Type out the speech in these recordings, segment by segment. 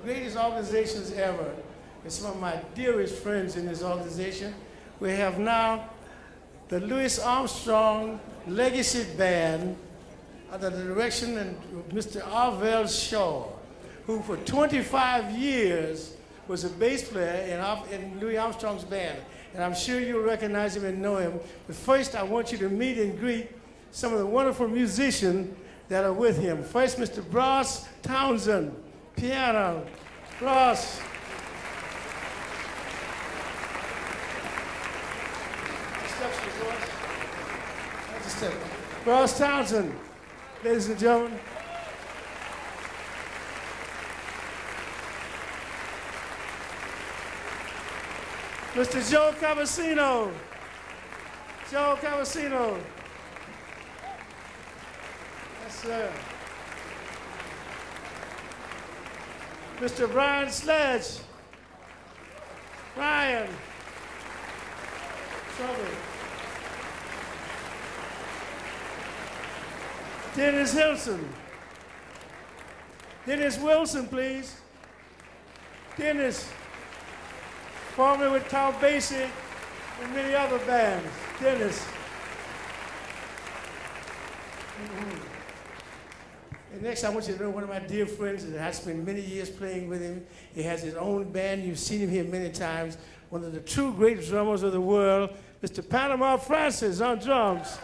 greatest organizations ever. And some of my dearest friends in this organization. We have now the Louis Armstrong Legacy Band under the direction of Mr. Arvell Shaw, who for 25 years was a bass player in Louis Armstrong's band. And I'm sure you'll recognize him and know him. But first, I want you to meet and greet some of the wonderful musicians that are with him. First, Mr. Bross Townsend, piano. Bross. Bross Townsend, ladies and gentlemen. Mr. Joe Cavaseno. Joe Cavaseno. Yes, sir. Mr. Brian Sledge. Brian. Trumpet. Dennis Hilson. Dennis Wilson, please. Dennis, formerly with Count Basie and many other bands. Dennis. And next, I want you to know one of my dear friends that I spent many years playing with him. He has his own band. You've seen him here many times. One of the true great drummers of the world, Mr. Panama Francis on drums.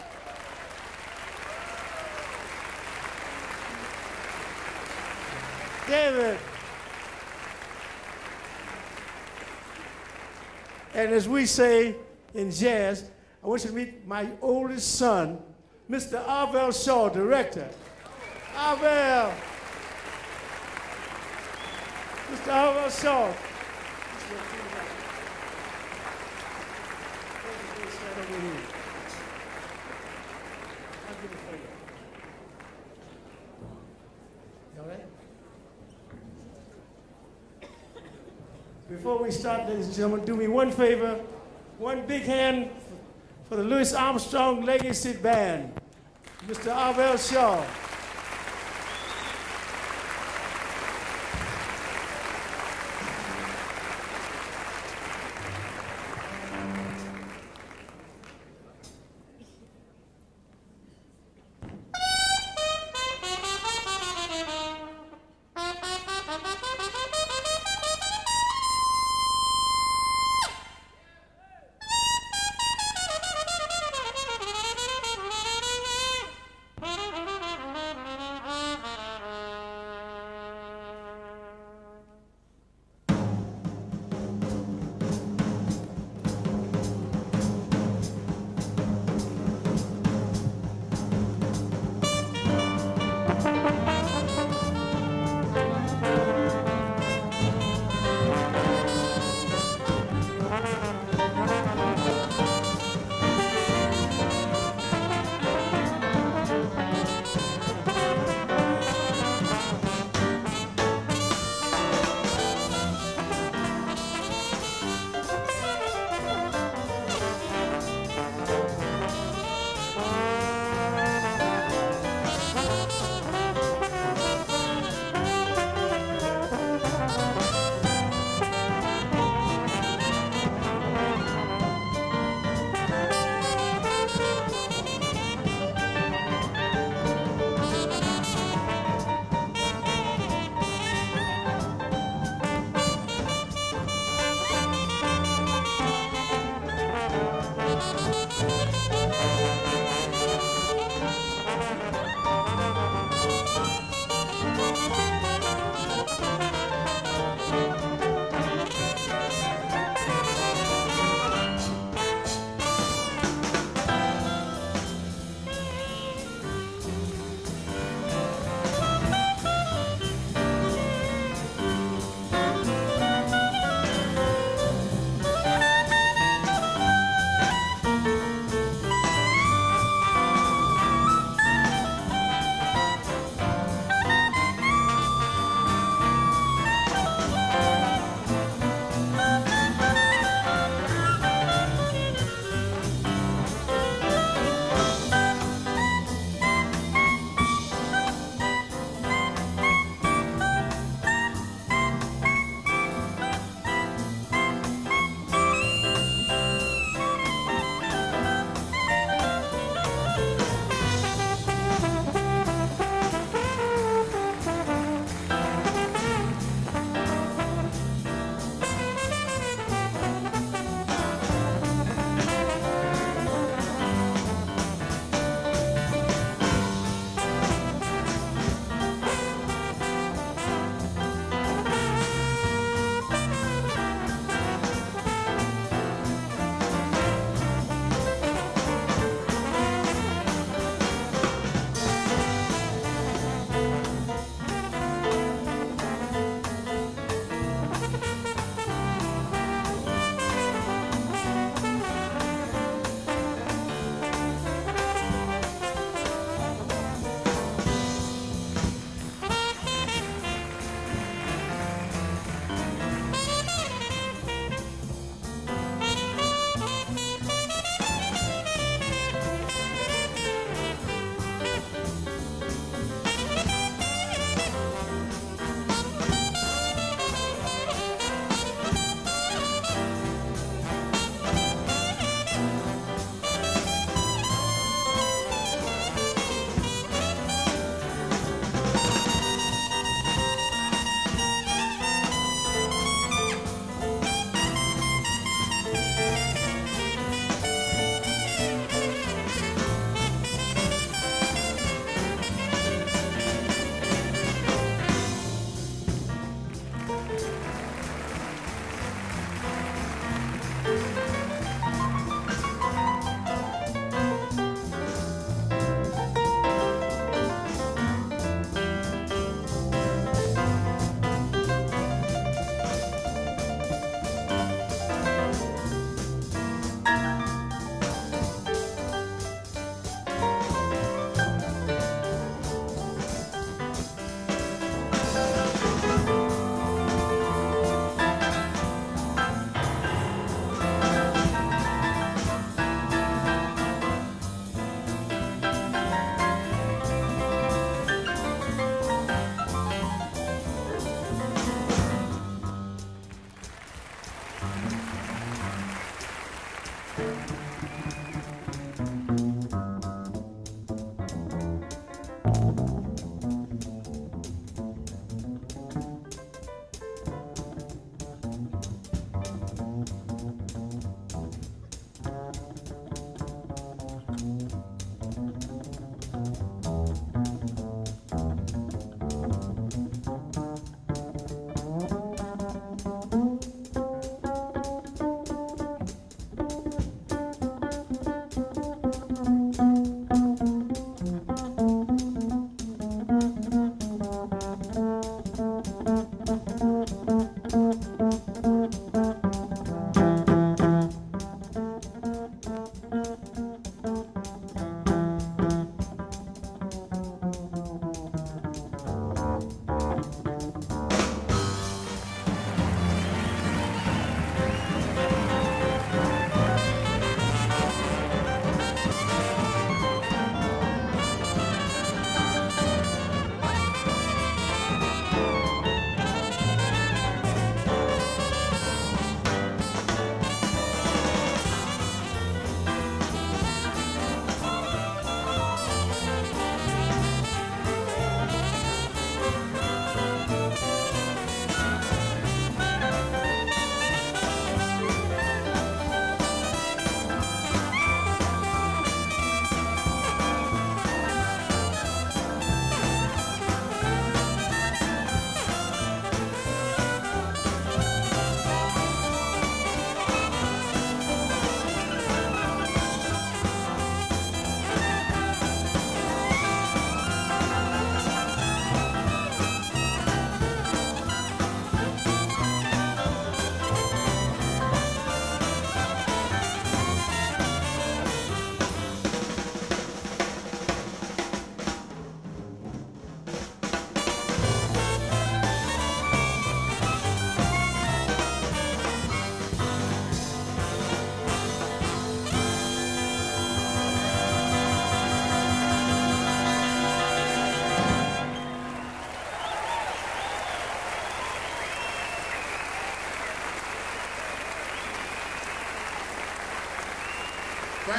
David. And as we say in jazz, I want you to meet my oldest son, Mr. Arvell Shaw, director. Arvell. Mr. Arvell Shaw. Before we start, ladies and gentlemen, do me one favor. One big hand for the Louis Armstrong Legacy Band, Mr. Arvell Shaw.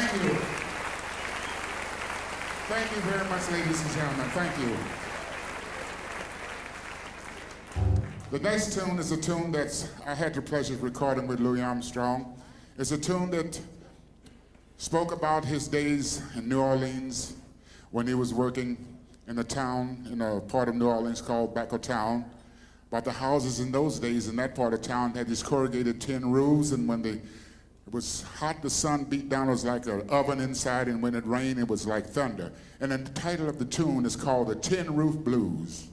Thank you. Thank you very much, ladies and gentlemen. Thank you. The next tune is a tune that I had the pleasure of recording with Louis Armstrong. It's a tune that spoke about his days in New Orleans when he was working in a town, in a part of New Orleans called Back of Town. But the houses in those days in that part of town had these corrugated tin roofs, and when it was hot, the sun beat down, it was like an oven inside, and when it rained, it was like thunder. And then the title of the tune is called The Tin Roof Blues.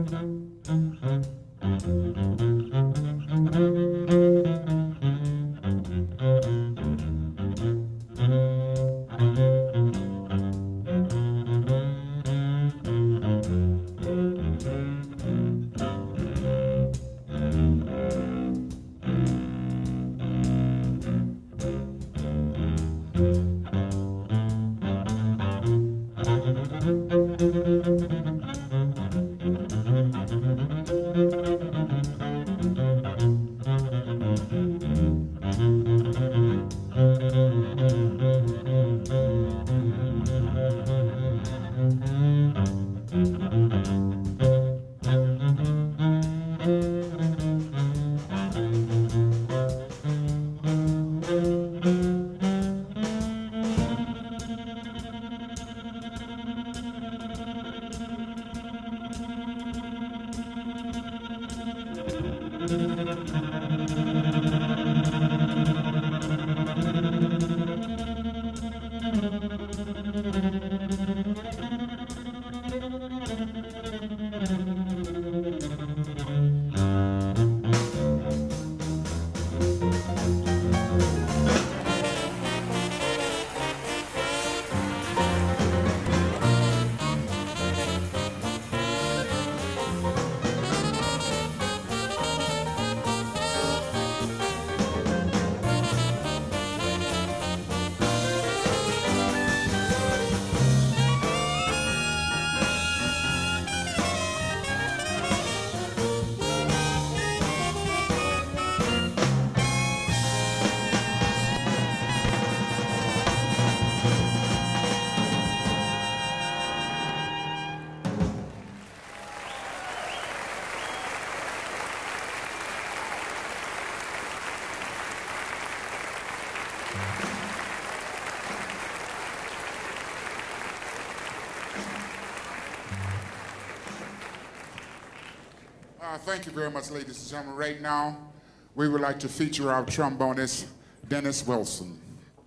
Thank you very much, ladies and gentlemen. Right now, we would like to feature our trombonist, Dennis Wilson.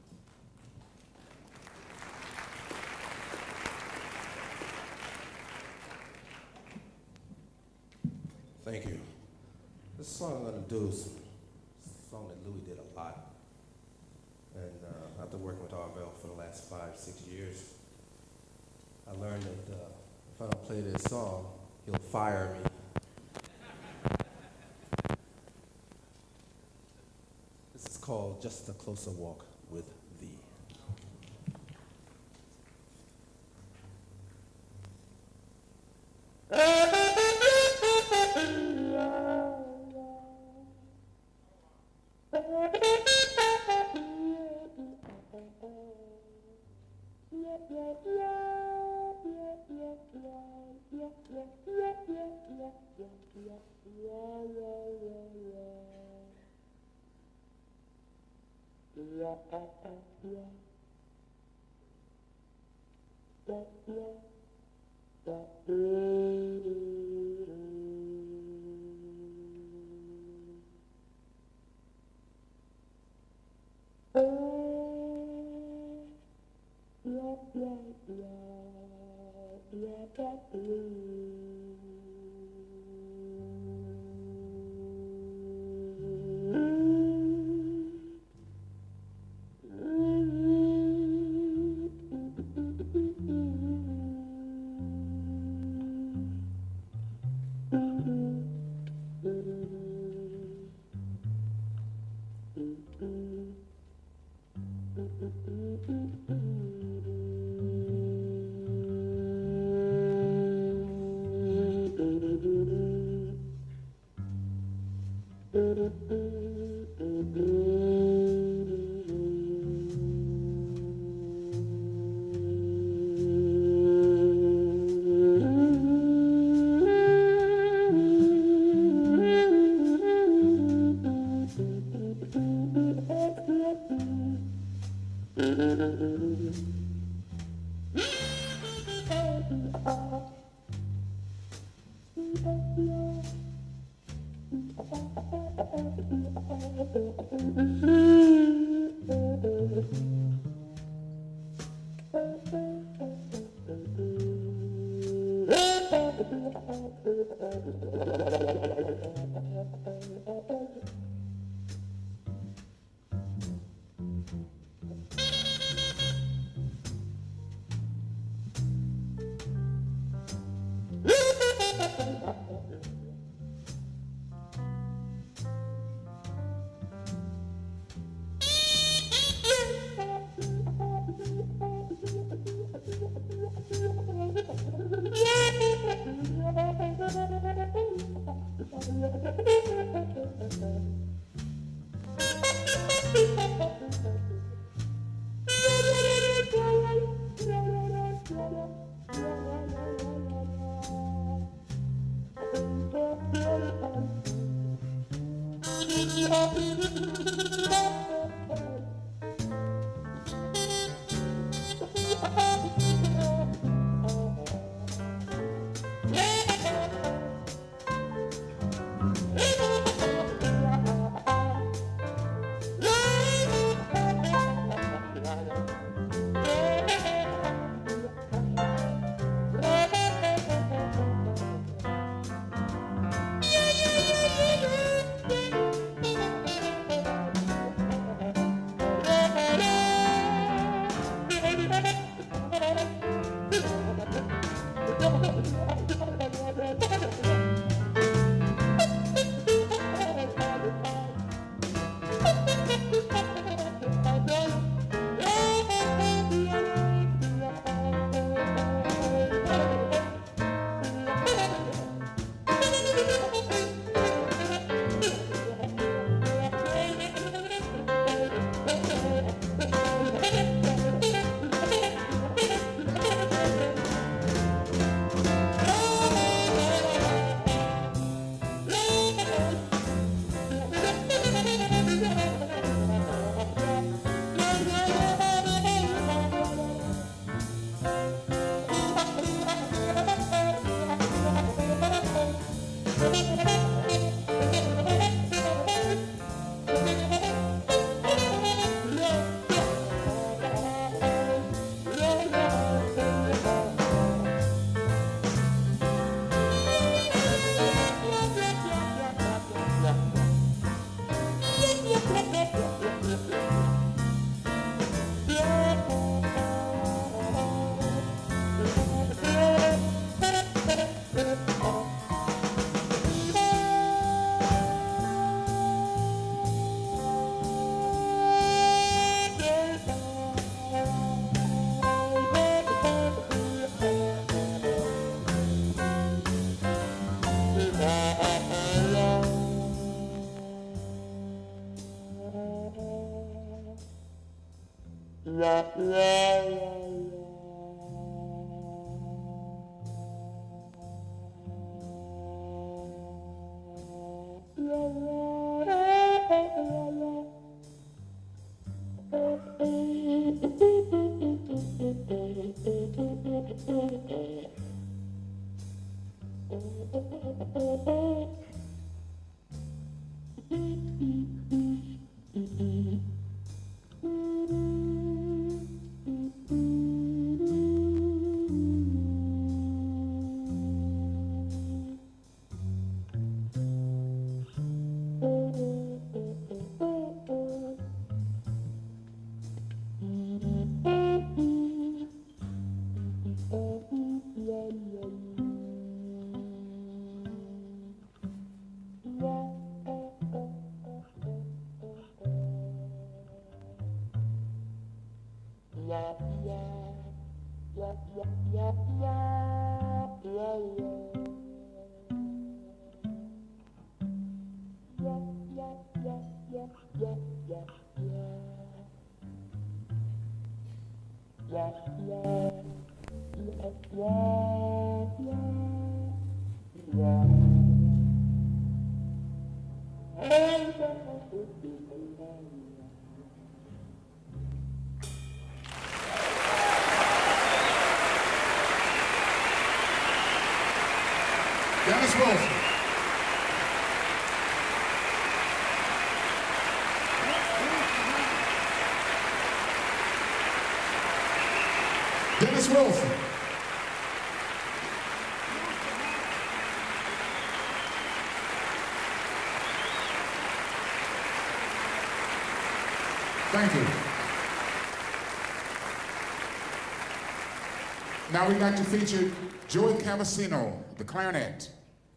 Thank you. This song I'm going to do is a song that Louis did a lot. And after working with Arvell for the last 5-6 years, I learned that if I don't play this song, he'll fire me. This is called Just a Closer Walk with Thee. Dennis Wilson. Dennis Wilson. Thank you. Now we'd like to feature Joey Cavaseno, the clarinet.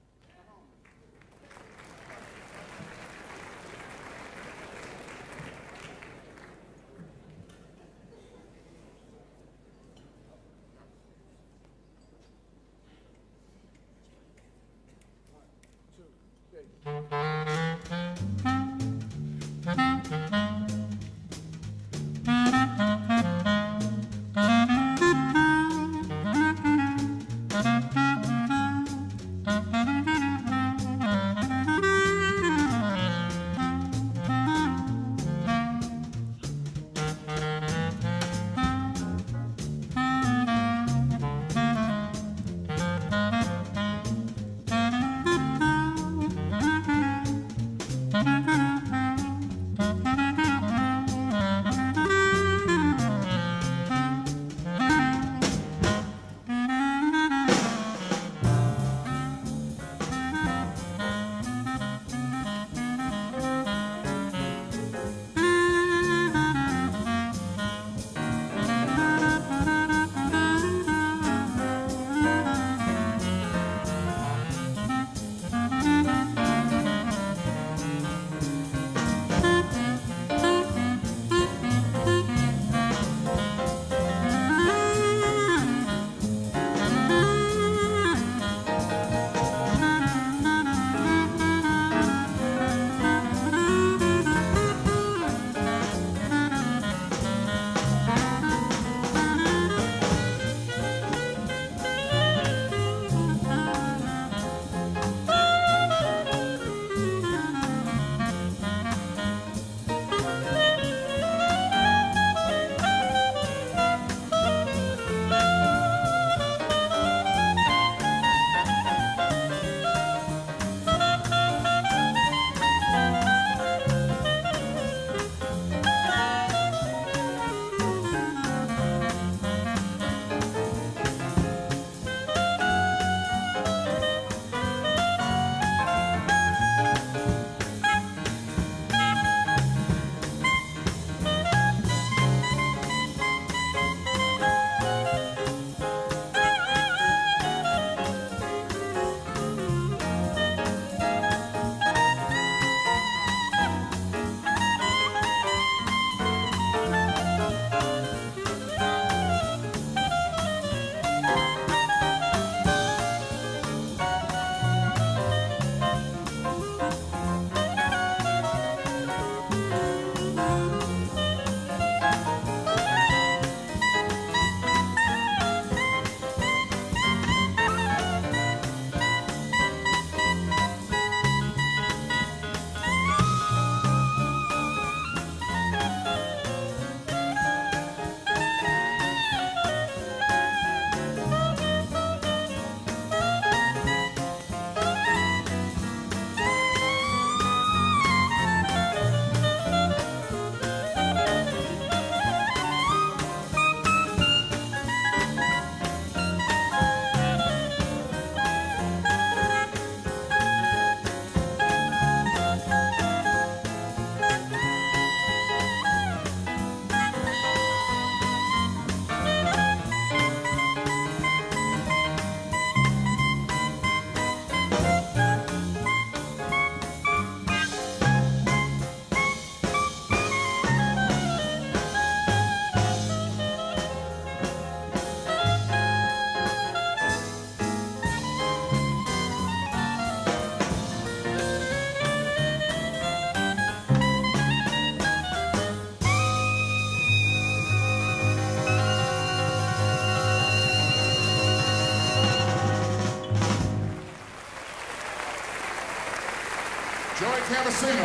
Joey Cavaseno.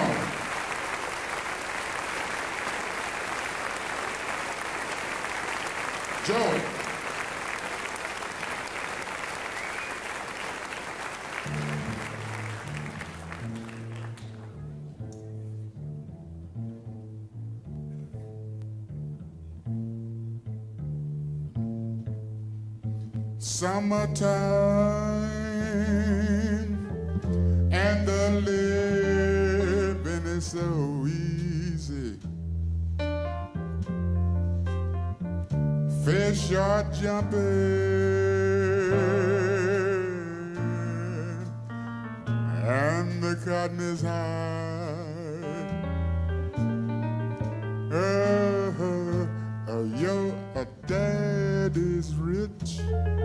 Joey. Summertime and the living is so easy. Fish are jumping and the cotton is high. Your dad is rich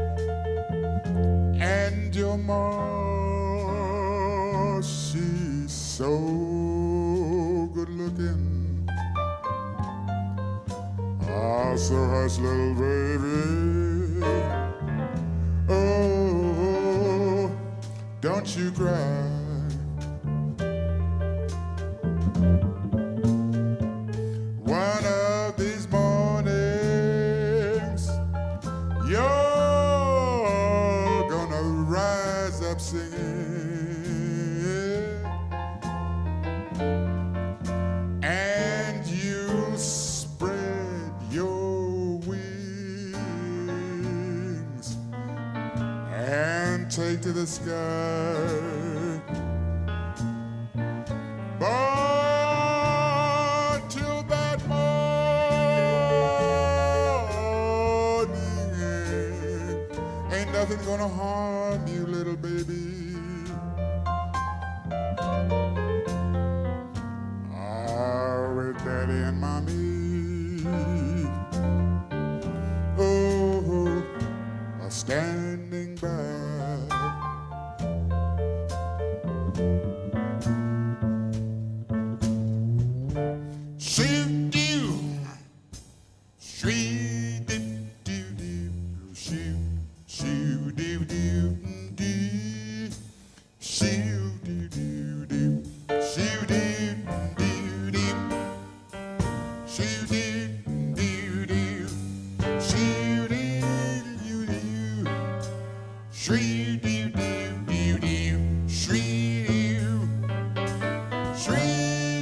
and your ma, she's so good looking. Ah, so hush, little baby. Oh, don't you cry. One of these mornings, you're gonna rise up singing, and you spread your wings and take to the sky. But till that morning, ain't nothing gonna harm you, little baby. Ah, with daddy and mommy, oh, are standing by. Shoot you, shoot do do do, shoot shoot do do do, shoot do do do, shoot do do do, shoot do do do, shoot do do do, shoot do do do do, shoot shoot.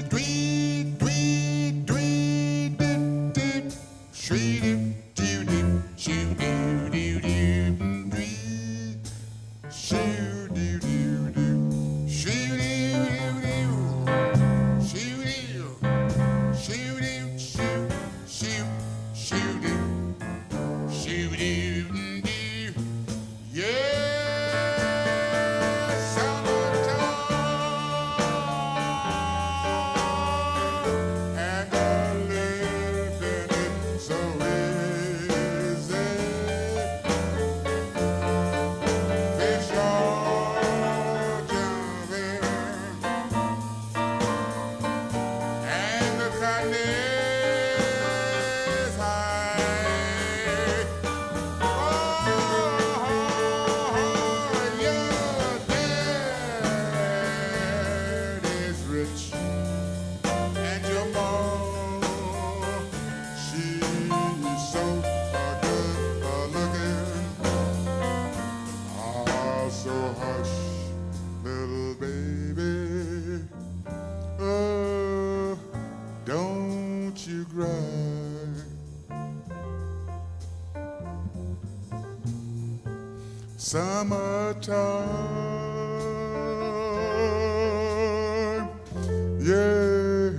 Summertime, yeah,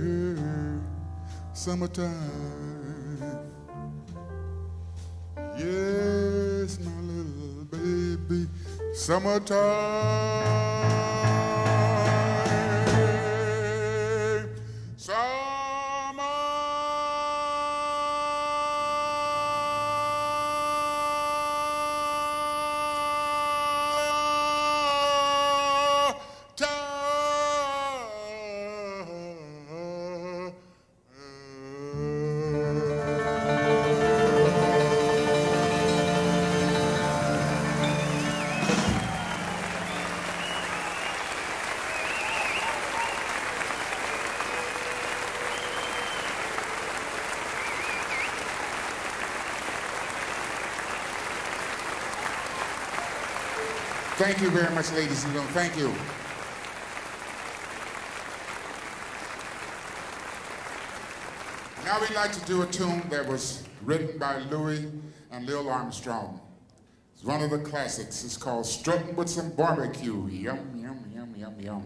summertime, yes, my little baby, summertime, Thank you very much, ladies and gentlemen. Thank you. Now we'd like to do a tune that was written by Louis and Lil Armstrong. It's one of the classics. It's called Struttin' with Some Barbecue. Yum, yum, yum, yum, yum.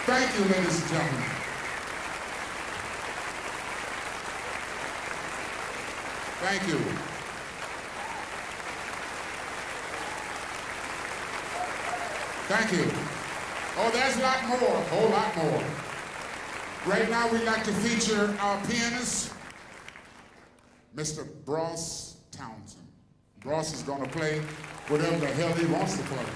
Thank you, ladies and gentlemen. Thank you. Thank you. Oh, there's a lot more, a whole lot more. Right now, we'd like to feature our pianist, Mr. Bross Townsend. Bross is going to play whatever the hell he wants to play.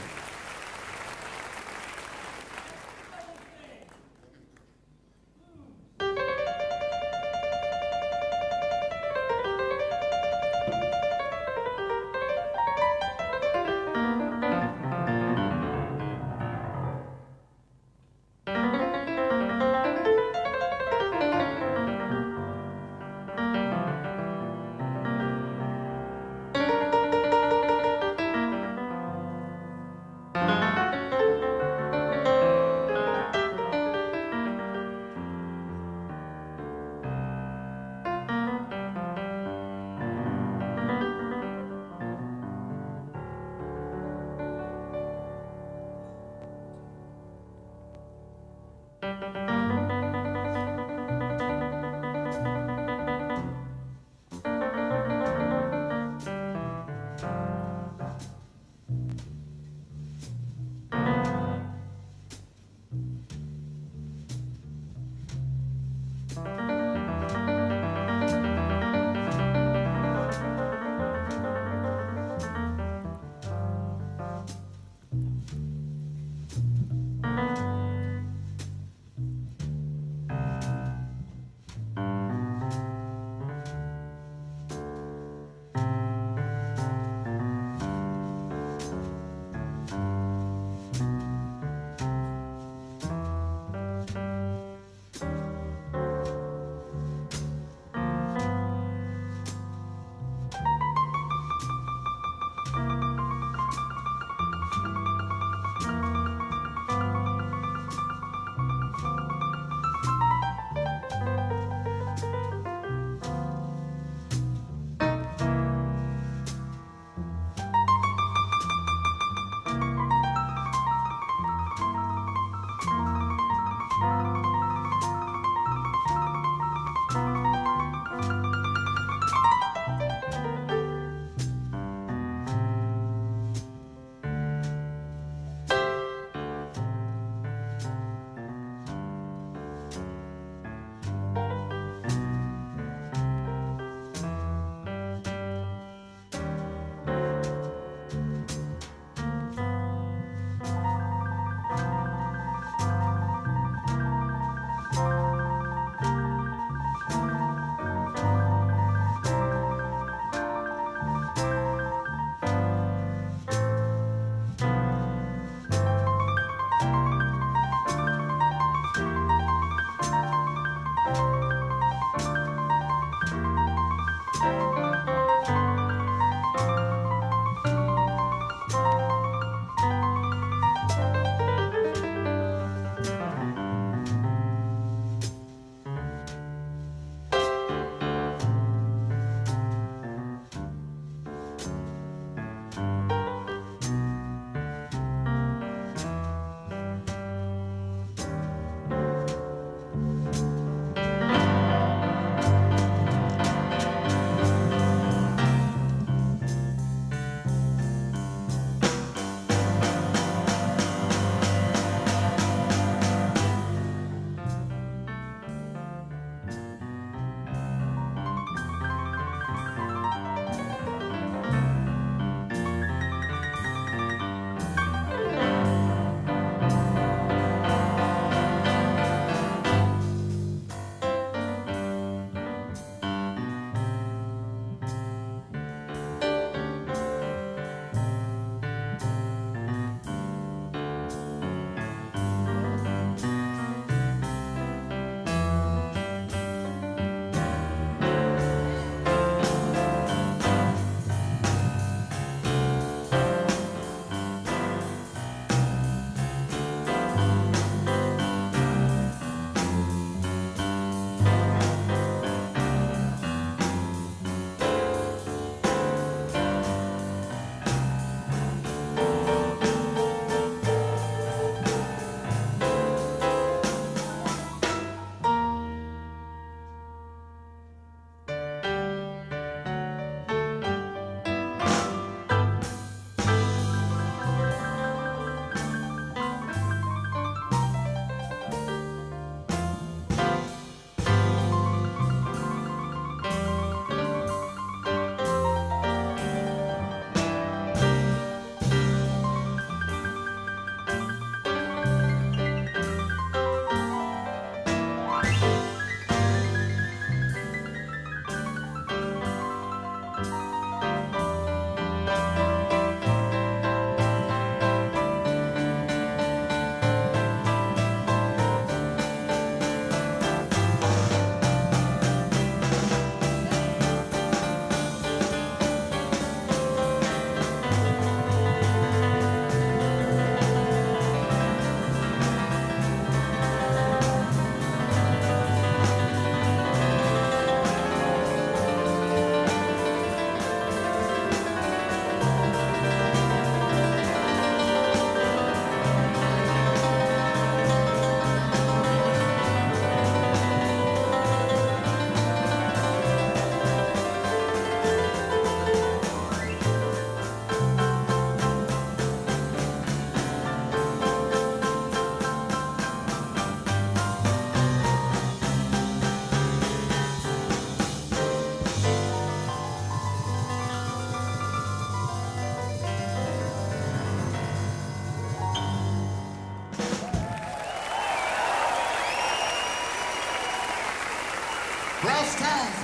Bross Townsend.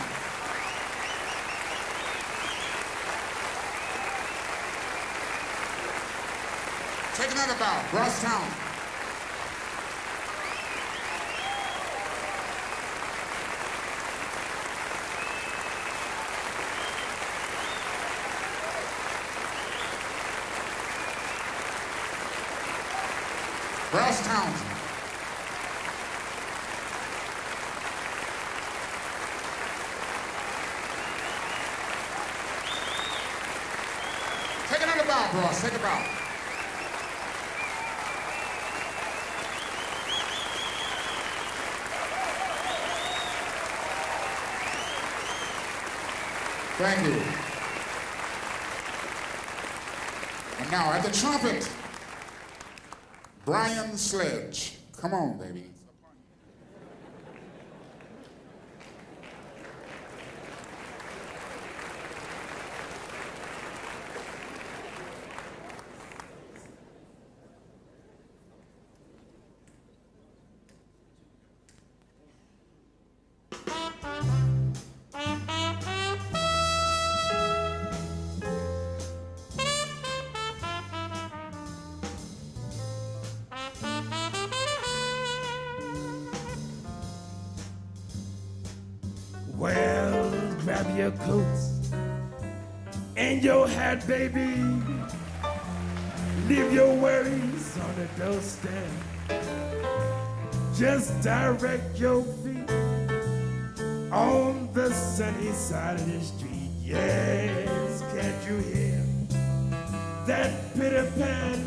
Take another bow. Bross Townsend. Bross Townsend. Take another bow, Bross. Take a bow. Thank you. And now at the trumpet, Brian Sledge. Come on, baby. Well, grab your coats and your hat, baby. Leave your worries on the doorstep. Just direct your feet on the sunny side of the street. Yes, can't you hear that pitter-pat?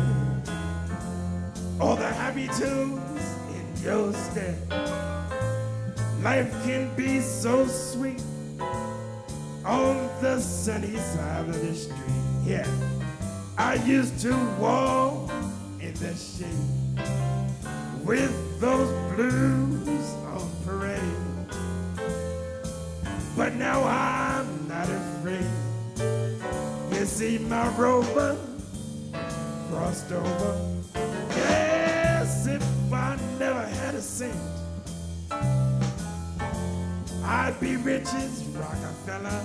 All the happy tunes in your step. Life can be so sweet on the sunny side of the street. Yeah, I used to walk in the shade with those blues on parade. But now I'm not afraid. You see my rover crossed over. Yes, if I never had a cent, I'd be rich as Rockefeller.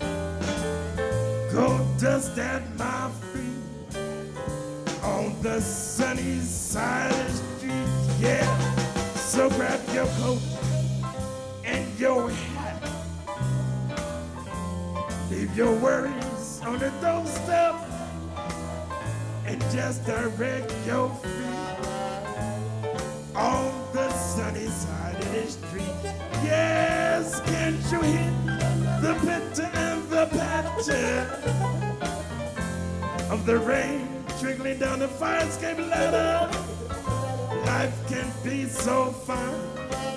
Gold dust at my feet on the sunny side of the street. Yeah, so grab your coat and your hat. Leave your worries on the doorstep and just direct your feet on the sunny side of the street. Yes, can't you hear the pitter and the patter of the rain trickling down the fire escape ladder? Life can be so fine.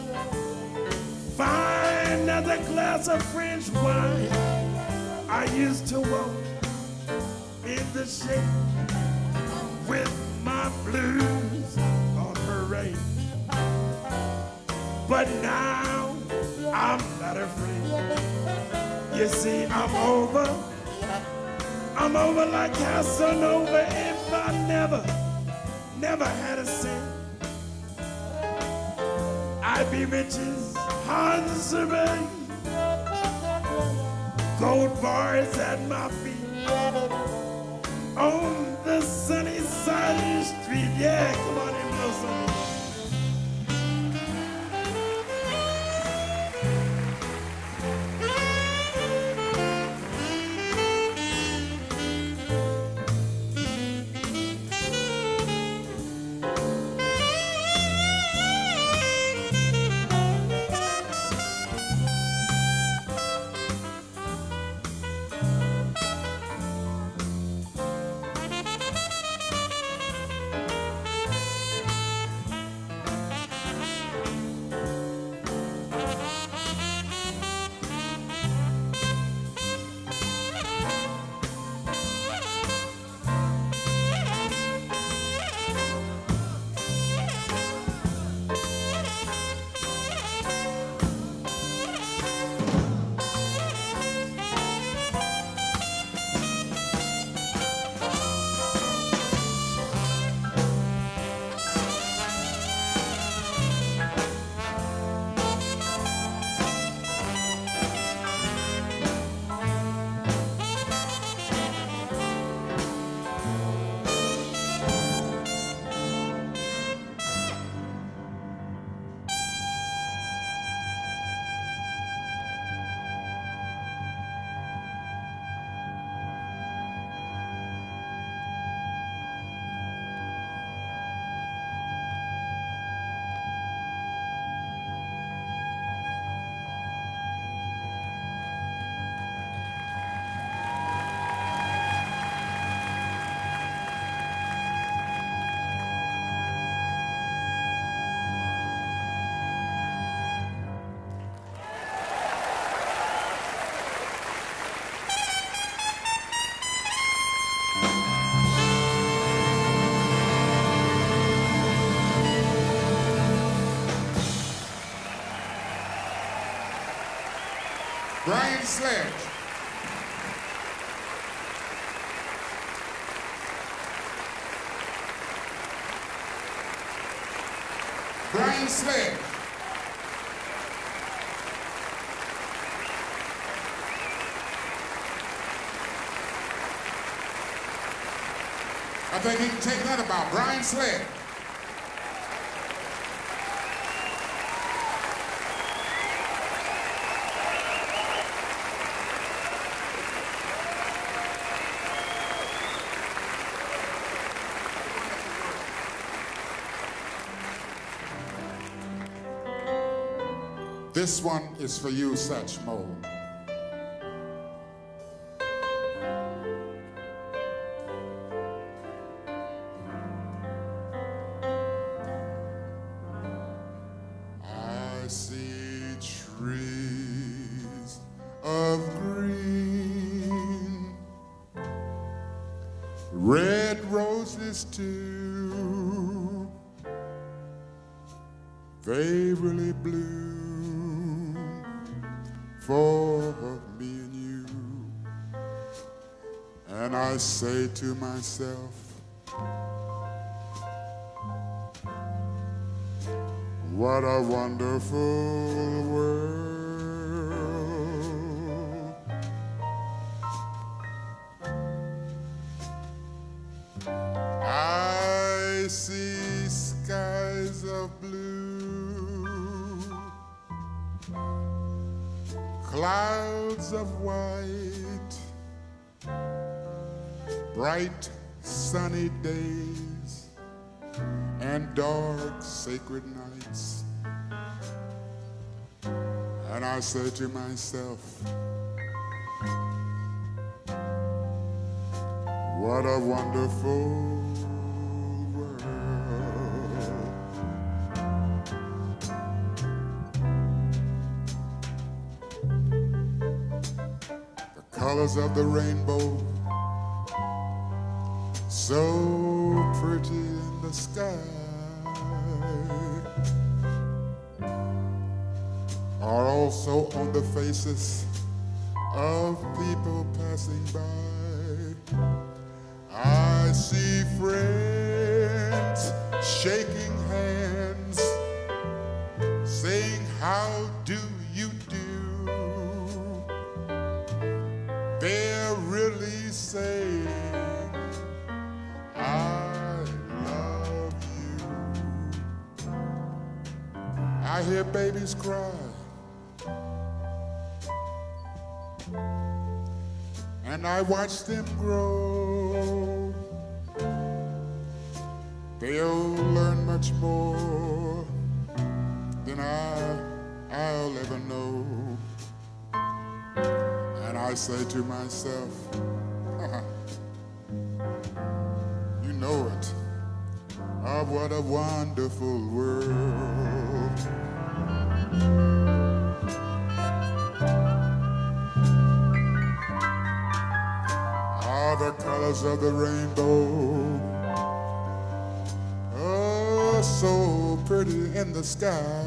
Fine as a glass of French wine. I used to walk in the shade with my blues on parade. But now I'm not afraid. You see, I'm over like Casanova. If I never had a cent, I'd be rich as Hans Zimmer. Gold bars at my feet on the sunny side of the street. Yeah, come on and blow some. Brian Sledge. Brian Sledge. I think he can take that about Brian Sledge. This one is for you, Such Mo. I see trees of green, red roses too, they really bloom for me and you. And I say to myself, what a wonderful world. I see skies of blue, clouds of white, bright sunny days, and dark sacred nights. And I say to myself, what a wonderful world. The colors of the rainbow, so pretty in the sky, are also on the faces of people passing by. I see friends shaking hands, saying, how do you do? They're really saying, I love you. I hear babies cry, and I watch them grow. They'll learn much more than I'll ever know. And I say to myself, you know it, oh, what a wonderful world. The colors of the rainbow, oh, so pretty in the sky,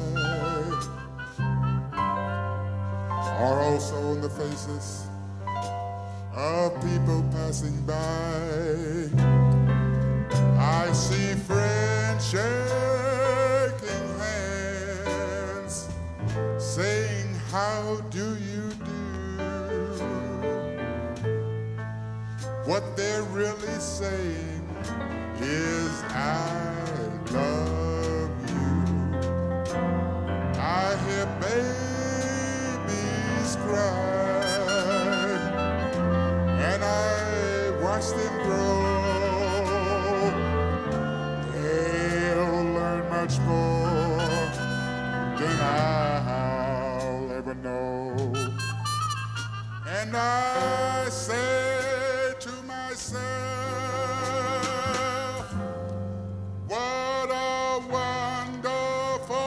are also on the faces of people passing by. I see friends shaking hands, saying, how do you do? What they're really saying is, I love you. I hear babies cry, and I watch them grow. They'll learn much more than I'll ever know. And I say to myself, what a wonderful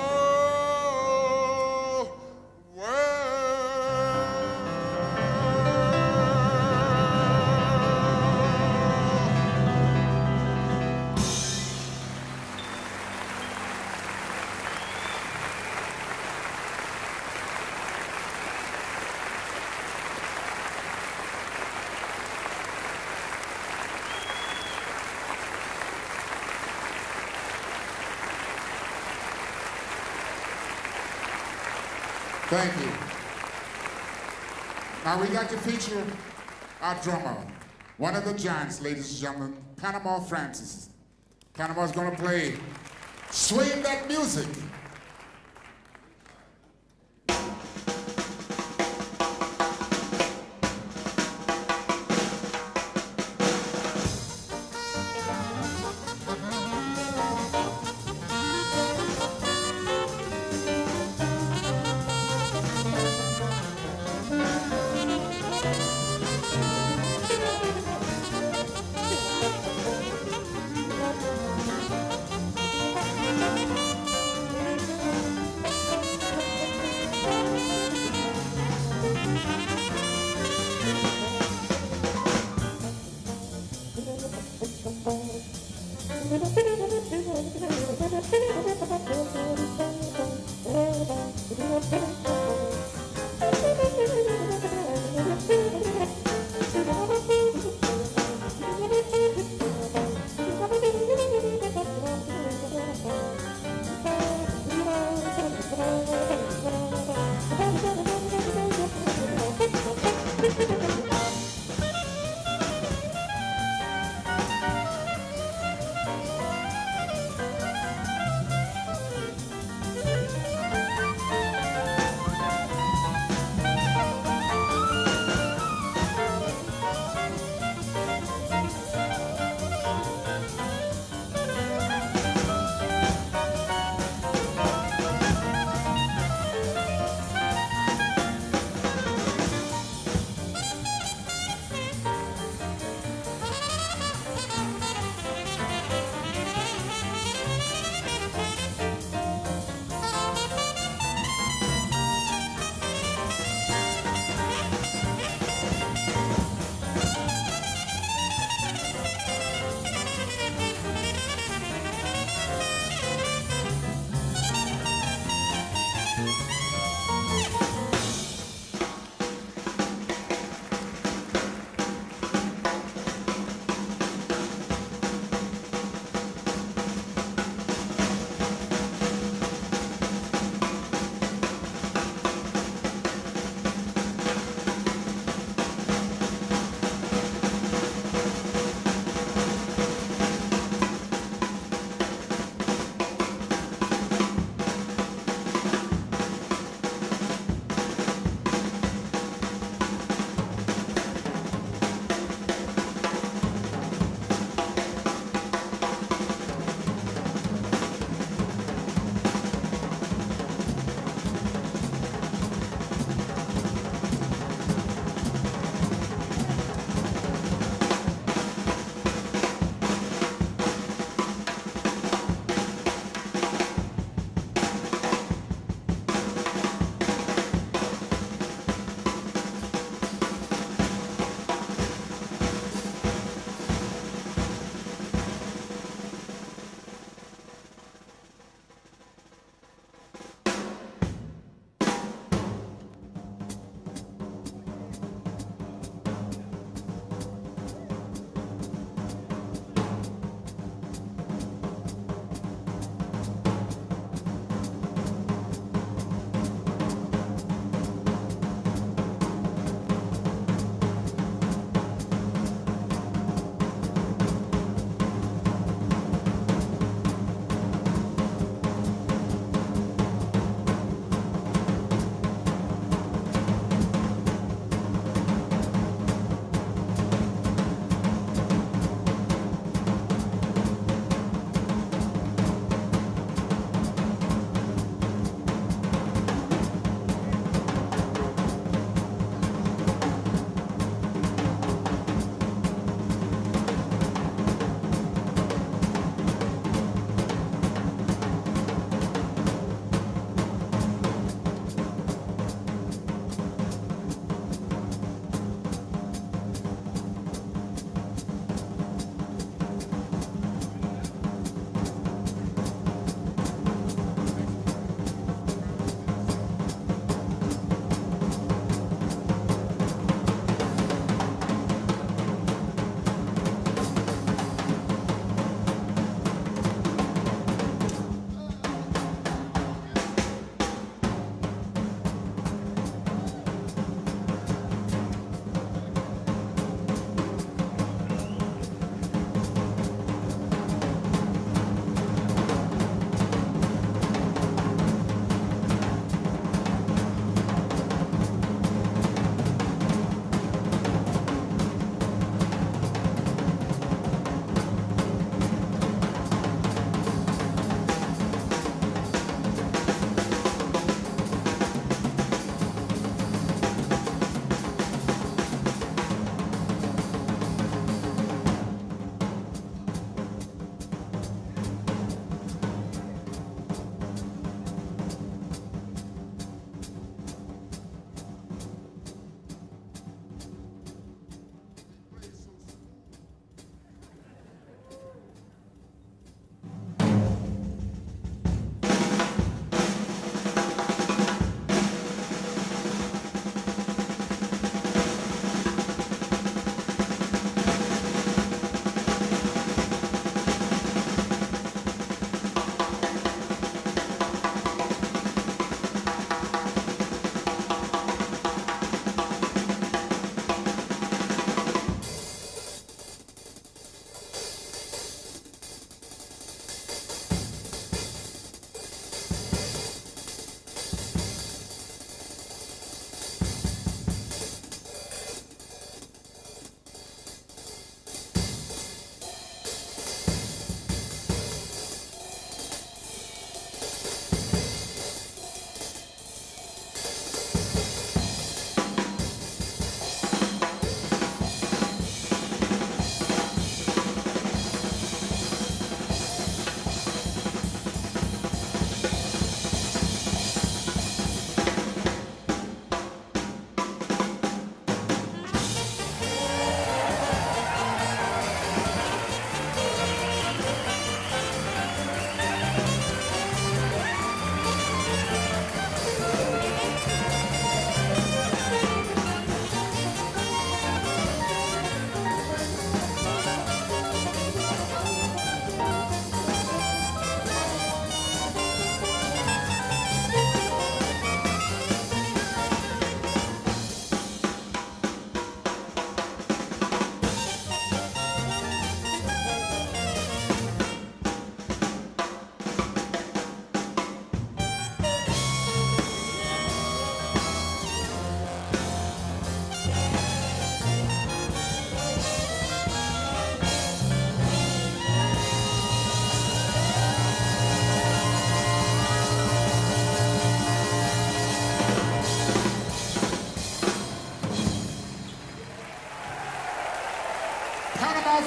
world. Thank you. Now we got to feature our drummer, one of the giants, ladies and gentlemen, Panama Francis. Panama's gonna play Swing That Music.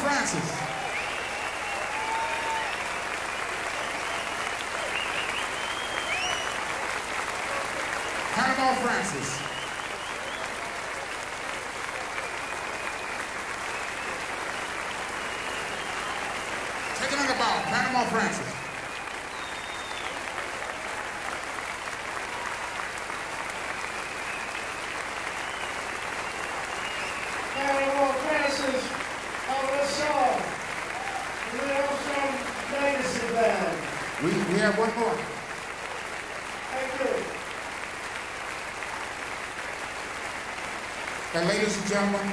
Francis. Panama Francis. Take another bow, Panama Francis. Arvell Francis, Arvell Shaw, Louis Armstrong Legacy Band. We have one more. Thank you. And ladies and gentlemen,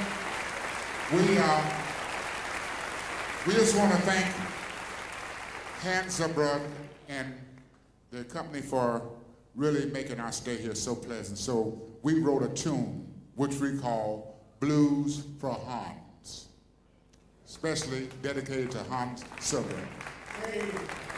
we just want to thank Hans Zubrod and the company for really making our stay here so pleasant. So we wrote a tune which we call Blues for Hans, especially dedicated to Hans Zubrod. Hey.